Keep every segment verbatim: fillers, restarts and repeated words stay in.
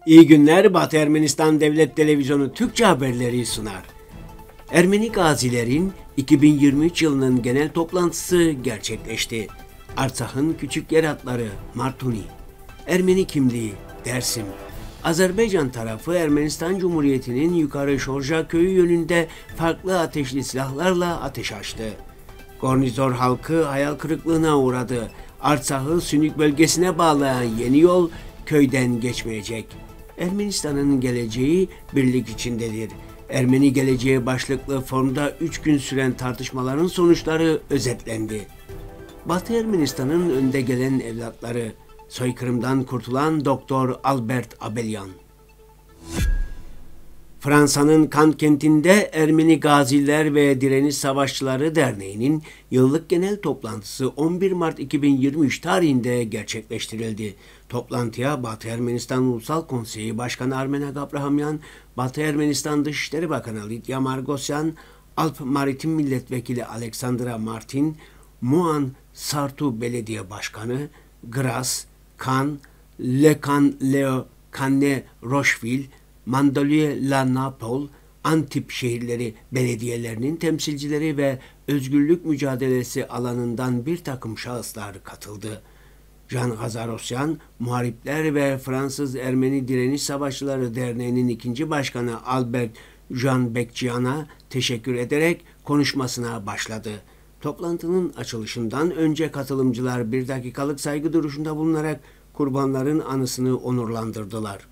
İyi günler, Batı Ermenistan Devlet Televizyonu Türkçe haberleri sunar. Ermeni gazilerin iki bin yirmi üç yılının genel toplantısı gerçekleşti. Artsak'ın küçük yer adları Martuni, Ermeni kimliği Dersim, Azerbaycan tarafı Ermenistan Cumhuriyeti'nin Yukarı Şorja köyü yönünde farklı ateşli silahlarla ateş açtı. Gornizor halkı hayal kırıklığına uğradı. Artsak'ı Sünük bölgesine bağlayan yeni yol köyden geçmeyecek. Ermenistan'ın geleceği birlik içindedir. Ermeni geleceği başlıklı forumda üç gün süren tartışmaların sonuçları özetlendi. Batı Ermenistan'ın önde gelen evlatları, soykırımdan kurtulan Doktor Albert Abelyan. Fransa'nın Cannes kentinde Ermeni Gaziler ve Direniş Savaşçıları Derneği'nin yıllık genel toplantısı on bir Mart iki bin yirmi üç tarihinde gerçekleştirildi. Toplantıya Batı Ermenistan Ulusal Konseyi Başkanı Armen Agabrahamyan, Batı Ermenistan Dışişleri Bakanı Lidya Margosyan, Alp Maritim Milletvekili Alexandra Martin, Muan Sartu Belediye Başkanı, Gras, Kan, Lekan Leo Kanne Rocheville, Mandalue La Napol, Antip şehirleri belediyelerinin temsilcileri ve özgürlük mücadelesi alanından bir takım şahıslar katıldı. Jean Gazarosyan, Muharipler ve Fransız Ermeni Direniş Savaşçıları Derneği'nin ikinci başkanı Albert Jean Bekcian'a teşekkür ederek konuşmasına başladı. Toplantının açılışından önce katılımcılar bir dakikalık saygı duruşunda bulunarak kurbanların anısını onurlandırdılar.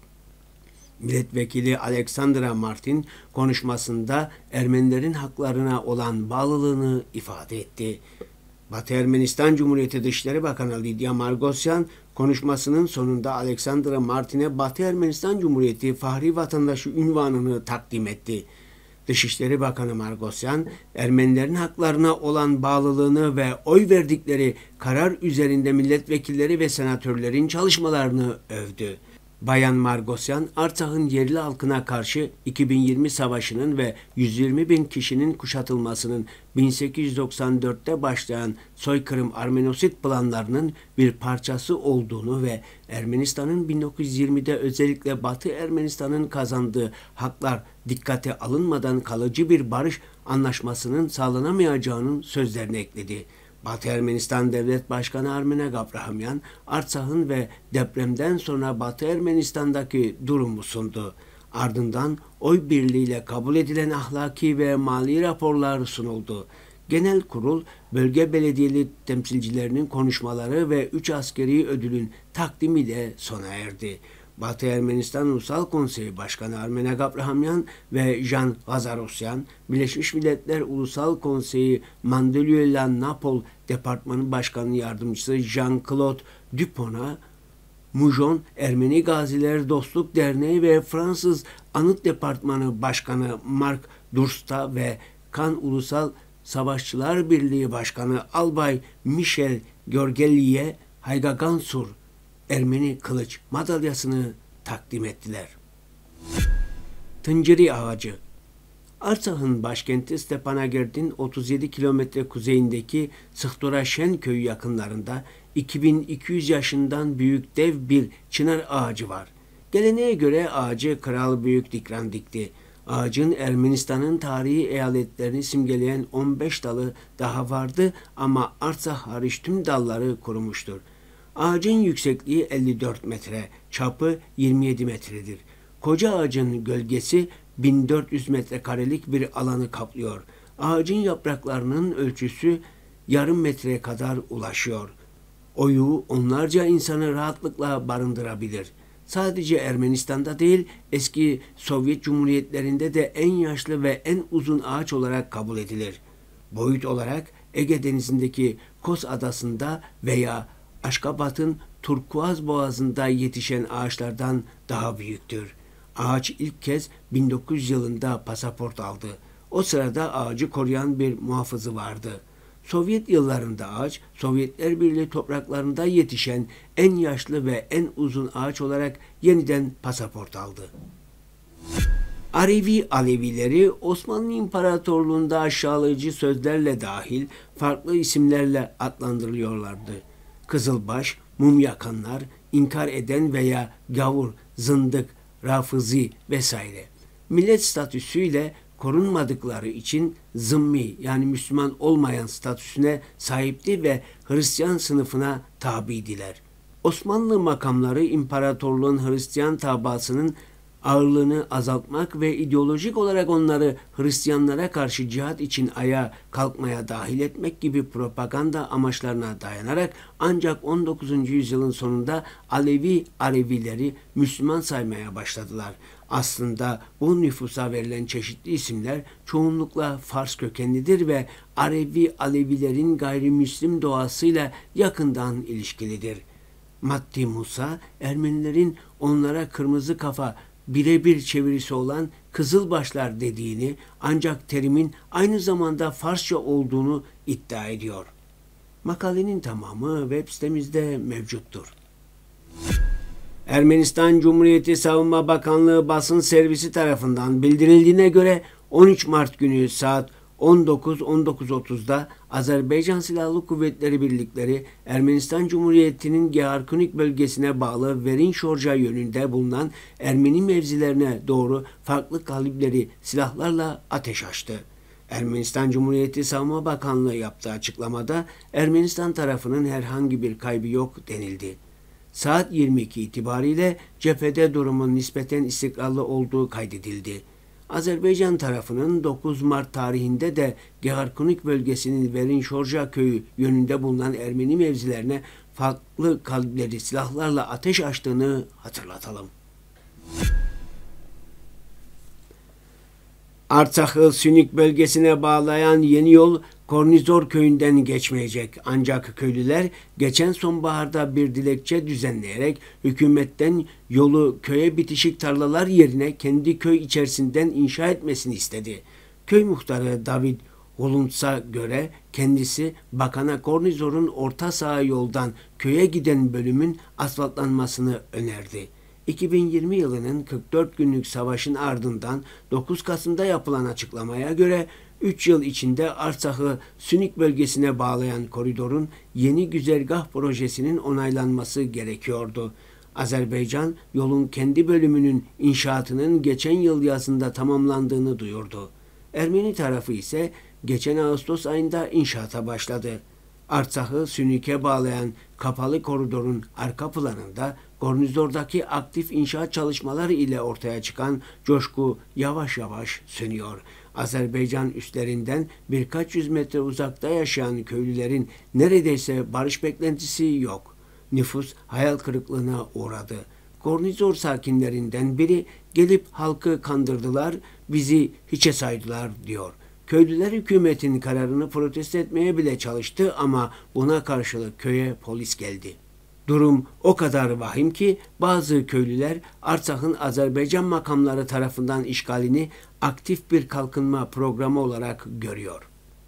Milletvekili Alexandra Martin konuşmasında Ermenilerin haklarına olan bağlılığını ifade etti. Batı Ermenistan Cumhuriyeti Dışişleri Bakanı Lidya Margosyan konuşmasının sonunda Alexandra Martin'e Batı Ermenistan Cumhuriyeti Fahri Vatandaşı unvanını takdim etti. Dışişleri Bakanı Margosyan, Ermenilerin haklarına olan bağlılığını ve oy verdikleri karar üzerinde milletvekilleri ve senatörlerin çalışmalarını övdü. Bayan Margosyan, Artsak'ın yerli halkına karşı iki bin yirmi savaşının ve yüz yirmi bin kişinin kuşatılmasının bin sekiz yüz doksan dörtte başlayan soykırım Armenosit planlarının bir parçası olduğunu ve Ermenistan'ın bin dokuz yüz yirmide özellikle Batı Ermenistan'ın kazandığı haklar dikkate alınmadan kalıcı bir barış anlaşmasının sağlanamayacağının sözlerini ekledi. Batı Ermenistan Devlet Başkanı Armen Agabrahamyan, Artsak'ın ve depremden sonra Batı Ermenistan'daki durumu sundu. Ardından oy birliğiyle kabul edilen ahlaki ve mali raporlar sunuldu. Genel kurul, bölge belediyeli temsilcilerinin konuşmaları ve üç askeri ödülün takdimiyle sona erdi. Batı Ermenistan Ulusal Konseyi Başkanı Armen Agabrahamyan ve Jean Gazarosyan, Birleşmiş Milletler Ulusal Konseyi Mandalue La Napol Departmanı Başkanı Yardımcısı Jean-Claude Dupon'a, Mujon Ermeni Gaziler Dostluk Derneği ve Fransız Anıt Departmanı Başkanı Mark Durst'a ve Cannes Ulusal Savaşçılar Birliği Başkanı Albay Michel Görgeli'ye Haygagansur Ermeni kılıç madalyasını takdim ettiler. Tınciri Ağacı. Artsak'ın başkenti Stepanakerd'in otuz yedi kilometre kuzeyindeki Sıhtoraşen köyü yakınlarında iki bin iki yüz yaşından büyük dev bir çınar ağacı var. Geleneğe göre ağacı Kral Büyük Dikran dikti. Ağacın Ermenistan'ın tarihi eyaletlerini simgeleyen on beş dalı daha vardı ama Artsak hariç tüm dalları kurumuştur. Ağacın yüksekliği elli dört metre, çapı yirmi yedi metredir. Koca ağacın gölgesi bin dört yüz metrekarelik bir alanı kaplıyor. Ağacın yapraklarının ölçüsü yarım metreye kadar ulaşıyor. Oyuğu onlarca insanı rahatlıkla barındırabilir. Sadece Ermenistan'da değil, eski Sovyet Cumhuriyetlerinde de en yaşlı ve en uzun ağaç olarak kabul edilir. Boyut olarak Ege Denizi'ndeki Kos Adası'nda veya Aşkabat'ın Turkuaz Boğazı'nda yetişen ağaçlardan daha büyüktür. Ağaç ilk kez bin dokuz yüz yılında pasaport aldı. O sırada ağacı koruyan bir muhafızı vardı. Sovyet yıllarında ağaç, Sovyetler Birliği topraklarında yetişen en yaşlı ve en uzun ağaç olarak yeniden pasaport aldı. Alevi Alevileri Osmanlı İmparatorluğu'nda aşağılayıcı sözlerle dahil farklı isimlerle adlandırılıyorlardı. Kızılbaş, mum yakanlar, inkar eden veya gavur, zındık, Rafızi vesaire. Millet statüsüyle korunmadıkları için zımmi yani Müslüman olmayan statüsüne sahipti ve Hristiyan sınıfına tabiydiler. Osmanlı makamları imparatorluğun Hristiyan tabasının ağırlığını azaltmak ve ideolojik olarak onları Hristiyanlara karşı cihat için ayağa kalkmaya dahil etmek gibi propaganda amaçlarına dayanarak ancak on dokuzuncu yüzyılın sonunda Alevi Alevileri Müslüman saymaya başladılar. Aslında bu nüfusa verilen çeşitli isimler çoğunlukla Fars kökenlidir ve Alevi Alevilerin gayrimüslim doğasıyla yakından ilişkilidir. Matti Musa, Ermenilerin onlara kırmızı kafa birebir çevirisi olan Kızılbaşlar dediğini ancak terimin aynı zamanda Farsça olduğunu iddia ediyor. Makalenin tamamı web sitemizde mevcuttur. Ermenistan Cumhuriyeti Savunma Bakanlığı basın servisi tarafından bildirildiğine göre on üç Mart günü saat on dokuz on dokuz otuzda Azerbaycan Silahlı Kuvvetleri birlikleri Ermenistan Cumhuriyeti'nin Geharkunik bölgesine bağlı Verin-Şorja yönünde bulunan Ermeni mevzilerine doğru farklı kalibreli silahlarla ateş açtı. Ermenistan Cumhuriyeti Savunma Bakanlığı yaptığı açıklamada Ermenistan tarafının herhangi bir kaybı yok denildi. Saat yirmi iki itibariyle cephede durumun nispeten istikrarlı olduğu kaydedildi. Azerbaycan tarafının dokuz Mart tarihinde de Geharkunik bölgesinin Verin-Şorja köyü yönünde bulunan Ermeni mevzilerine farklı kalibreli silahlarla ateş açtığını hatırlatalım. Artsak'ı Sünik bölgesine bağlayan yeni yol Kornizor köyünden geçmeyecek. Ancak köylüler geçen sonbaharda bir dilekçe düzenleyerek hükümetten yolu köye bitişik tarlalar yerine kendi köy içerisinden inşa etmesini istedi. Köy muhtarı David Holuntz'a göre kendisi bakana Kornizor'un orta saha yoldan köye giden bölümün asfaltlanmasını önerdi. iki bin yirmi yılının kırk dört günlük savaşın ardından dokuz Kasım'da yapılan açıklamaya göre üç yıl içinde Artsak'ı Sünik bölgesine bağlayan koridorun yeni güzergah projesinin onaylanması gerekiyordu. Azerbaycan yolun kendi bölümünün inşaatının geçen yıl yazında tamamlandığını duyurdu. Ermeni tarafı ise geçen Ağustos ayında inşaata başladı. Artsak'ı Sünik'e bağlayan kapalı koridorun arka planında Kornizor'daki aktif inşaat çalışmaları ile ortaya çıkan coşku yavaş yavaş sönüyor. Azerbaycan üstlerinden birkaç yüz metre uzakta yaşayan köylülerin neredeyse barış beklentisi yok. Nüfus hayal kırıklığına uğradı. Kornizor sakinlerinden biri gelip halkı kandırdılar, bizi hiçe saydılar diyor. Köylüler hükümetin kararını protesto etmeye bile çalıştı ama buna karşılık köye polis geldi. Durum o kadar vahim ki bazı köylüler Artsak'ın Azerbaycan makamları tarafından işgalini aktif bir kalkınma programı olarak görüyor.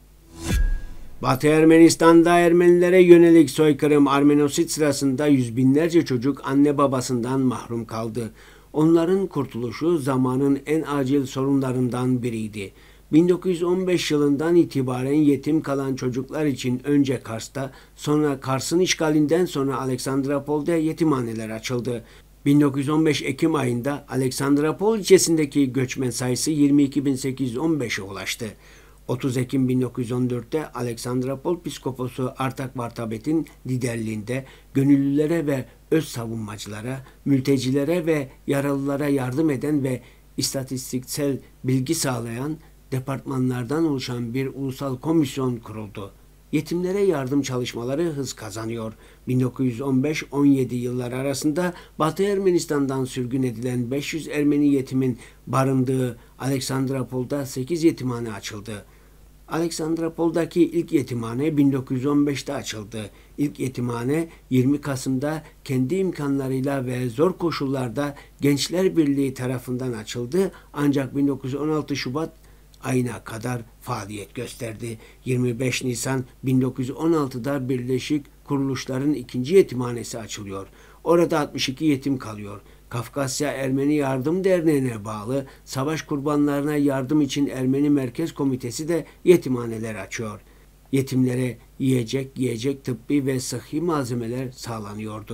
Batı Ermenistan'da Ermenilere yönelik soykırım Armenosit sırasında yüz binlerce çocuk anne babasından mahrum kaldı. Onların kurtuluşu zamanın en acil sorunlarından biriydi. bin dokuz yüz on beş yılından itibaren yetim kalan çocuklar için önce Kars'ta, sonra Kars'ın işgalinden sonra Aleksandropol'da yetimhaneler açıldı. bin dokuz yüz on beş Ekim ayında Aleksandropol ilçesindeki göçmen sayısı yirmi iki bin sekiz yüz on beşe ulaştı. otuz Ekim bin dokuz yüz on dörtte Aleksandropol Piskoposu Artak Vartabet'in liderliğinde gönüllülere ve öz savunmacılara, mültecilere ve yaralılara yardım eden ve istatistiksel bilgi sağlayan departmanlardan oluşan bir ulusal komisyon kuruldu. Yetimlere yardım çalışmaları hız kazanıyor. bin dokuz yüz on beş on yedi yılları arasında Batı Ermenistan'dan sürgün edilen beş yüz Ermeni yetimin barındığı Aleksandropol'da sekiz yetimhane açıldı. Aleksandropol'daki ilk yetimhane bin dokuz yüz on beşte açıldı. İlk yetimhane yirmi Kasım'da kendi imkanlarıyla ve zor koşullarda Gençler Birliği tarafından açıldı. Ancak bin dokuz yüz on altı Şubat ayına kadar faaliyet gösterdi. yirmi beş Nisan bin dokuz yüz on altıda Birleşik Kuruluşların ikinci yetimhanesi açılıyor. Orada altmış iki yetim kalıyor. Kafkasya Ermeni Yardım Derneği'ne bağlı savaş kurbanlarına yardım için Ermeni Merkez Komitesi de yetimhaneler açıyor. Yetimlere yiyecek, yiyecek, tıbbi ve sıhhi malzemeler sağlanıyordu.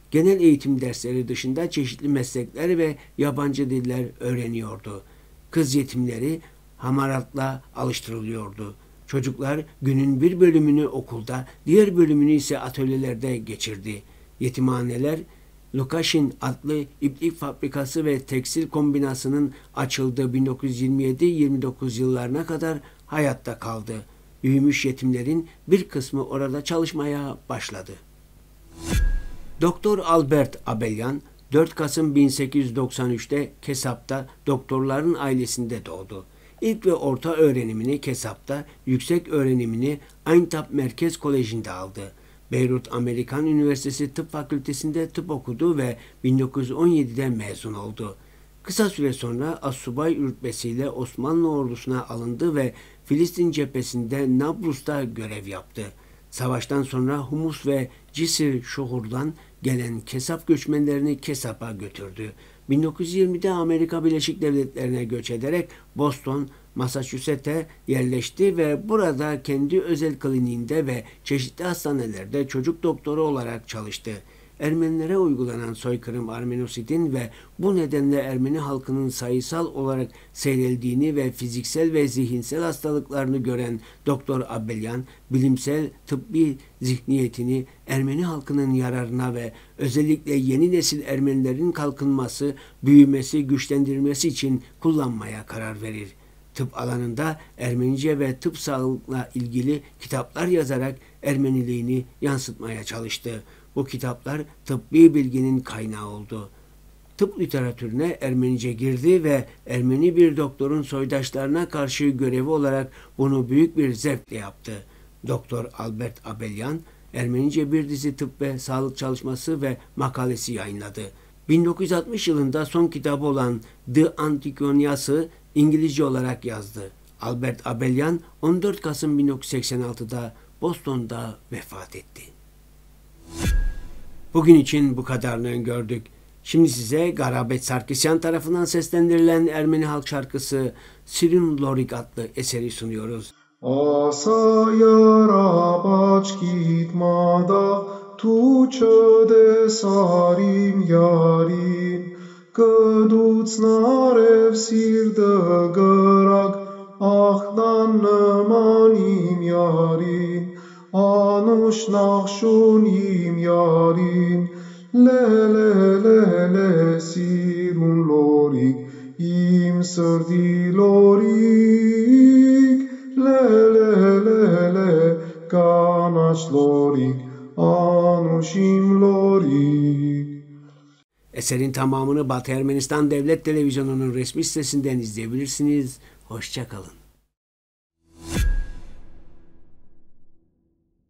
Genel eğitim dersleri dışında çeşitli meslekler ve yabancı diller öğreniyordu. Kız yetimleri hamaratla alıştırılıyordu. Çocuklar günün bir bölümünü okulda, diğer bölümünü ise atölyelerde geçirdi. Yetimhaneler, Lukashin adlı iplik fabrikası ve tekstil kombinasının açıldığı bin dokuz yüz yirmi yedi yirmi dokuz yıllarına kadar hayatta kaldı. Büyümüş yetimlerin bir kısmı orada çalışmaya başladı. Doktor Albert Abelyan, dört Kasım bin sekiz yüz doksan üç'te Kesap'ta doktorların ailesinde doğdu. İlk ve orta öğrenimini Kesap'ta, yüksek öğrenimini Aintab Merkez Koleji'nde aldı. Beyrut Amerikan Üniversitesi Tıp Fakültesi'nde tıp okudu ve bin dokuz yüz on yedi'de mezun oldu. Kısa süre sonra astsubay rütbesiyle Osmanlı ordusuna alındı ve Filistin cephesinde Nablus'ta görev yaptı. Savaştan sonra Humus ve Cisir Şuhur'dan gelen Kesap göçmenlerini Kesap'a götürdü. bin dokuz yüz yirmi'de Amerika Birleşik Devletleri'ne göç ederek Boston, Massachusetts'e yerleşti ve burada kendi özel kliniğinde ve çeşitli hastanelerde çocuk doktoru olarak çalıştı. Ermenilere uygulanan soykırım Armenosid'in ve bu nedenle Ermeni halkının sayısal olarak seyreldiğini ve fiziksel ve zihinsel hastalıklarını gören Doktor Abelyan, bilimsel tıbbi zihniyetini Ermeni halkının yararına ve özellikle yeni nesil Ermenilerin kalkınması, büyümesi, güçlendirilmesi için kullanmaya karar verir. Tıp alanında Ermenice ve tıp sağlıkla ilgili kitaplar yazarak Ermeniliğini yansıtmaya çalıştı. Bu kitaplar tıbbi bilginin kaynağı oldu. Tıp literatürüne Ermenice girdi ve Ermeni bir doktorun soydaşlarına karşı görevi olarak bunu büyük bir zevkle yaptı. Doktor Albert Abelyan, Ermenice bir dizi tıp ve sağlık çalışması ve makalesi yayınladı. bin dokuz yüz altmış yılında son kitabı olan The Antikonias'ı İngilizce olarak yazdı. Albert Abelyan on dört Kasım bin dokuz yüz seksen altı'da Boston'da vefat etti. Bugün için bu kadarını gördük. Şimdi size Garabet Sarkisyan tarafından seslendirilen Ermeni halk şarkısı Sirun Lorik adlı eseri sunuyoruz. Asa yarabaçkit mada tu çödesarim yarin Կդուց նարև սիրտը գրակ ախնան նման իմ յարին անուշ նախշուն իմ յարին լե լե լե լե սիրուն լորիկ իմ սրդի լորիկ լե լե լե լե կանաչ լորիկ անուշ իմ լորիկ. Eserin tamamını Batı Ermenistan Devlet Televizyonu'nun resmi sitesinden izleyebilirsiniz. Hoşça kalın.